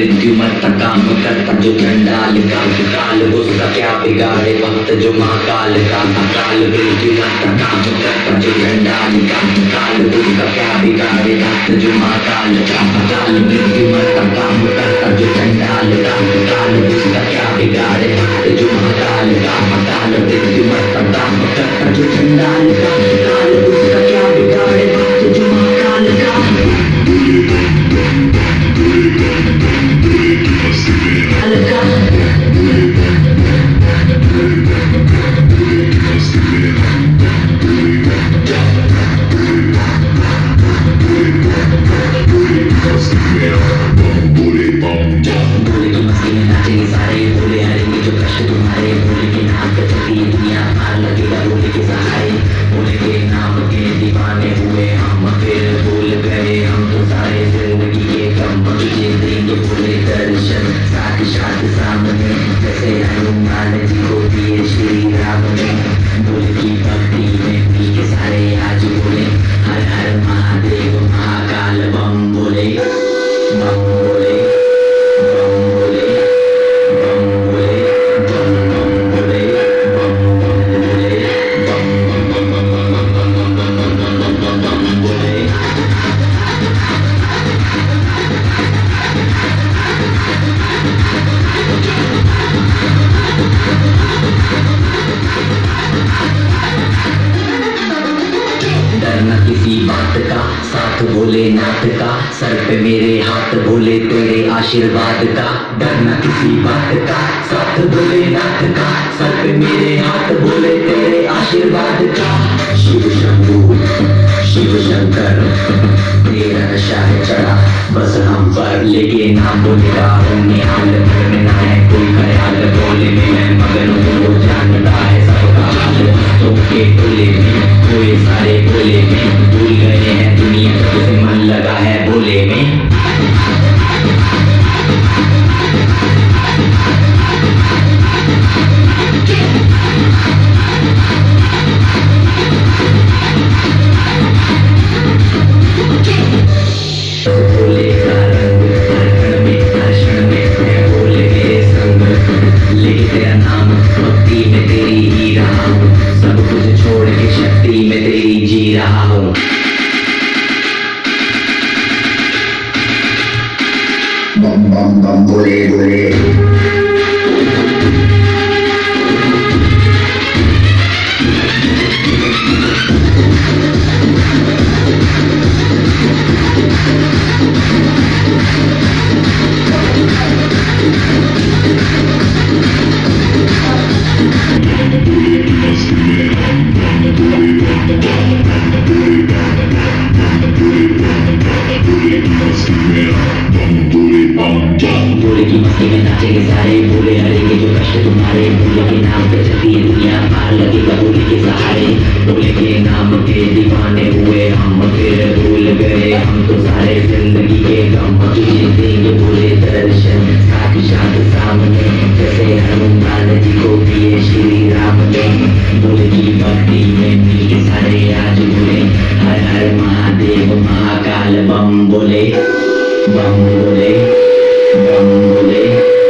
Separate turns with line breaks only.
मृत्यु मरता काम करता जो चंडाल का काल उसका क्या बिगाड़े वक्त जो महाकाल का अकाल मृत्यु मरता काम करता जो चंडाल का काल उसका क्या बिगाड़े वक्त जो महाकाल का अकाल मृत्यु मरता काम करता जो चंडाल का काल उसका क्या बिगाड़े वक्त जो महाकाल का अकाल मृत्यु मरता काम करता जो चंडाल का काल उसका क्या बिगाड़े वक्त जो महाकाल का किसी बात का साथ भोलेनाथ का सर पे मेरे हाथ भोले तेरे आशीर्वाद का डरना किसी बात का साथ भोलेनाथ का सर पे मेरे हाथ भोले तेरे आशीर्वाद का शिव शंभू शिव शंकर तेरा नशा है चढ़ा बस हम पर लेके नाम बोलेगा निहाल में ना है कोई ख्याल बोले में मैं मगन हूँ वो जानता है सबका हाल तो के टोले में कोई सारे बोले में भूल गए हैं दुनिया से मन लगा है बोले में Bambhole भोले की मस्ती में नाचेंगे सारे भोले हरेंगे जो कष्ट तुम्हारे भोले के नाम पे चलती है दुनिया पार लगेगा भोले के सहारे भोले के नाम के दीवाने हुए हम फिर भूल गए हम तो सारे जिंदगी के गम तुझे देंगे भोले दर्शन साक्षात सामने जैसे हनुमान जी को दिए श्री राम ने भोले की भक्ति में मिल के सारे आज भोले हर हर महादेव महाकाल बम बोले Bambhole, Bambhole.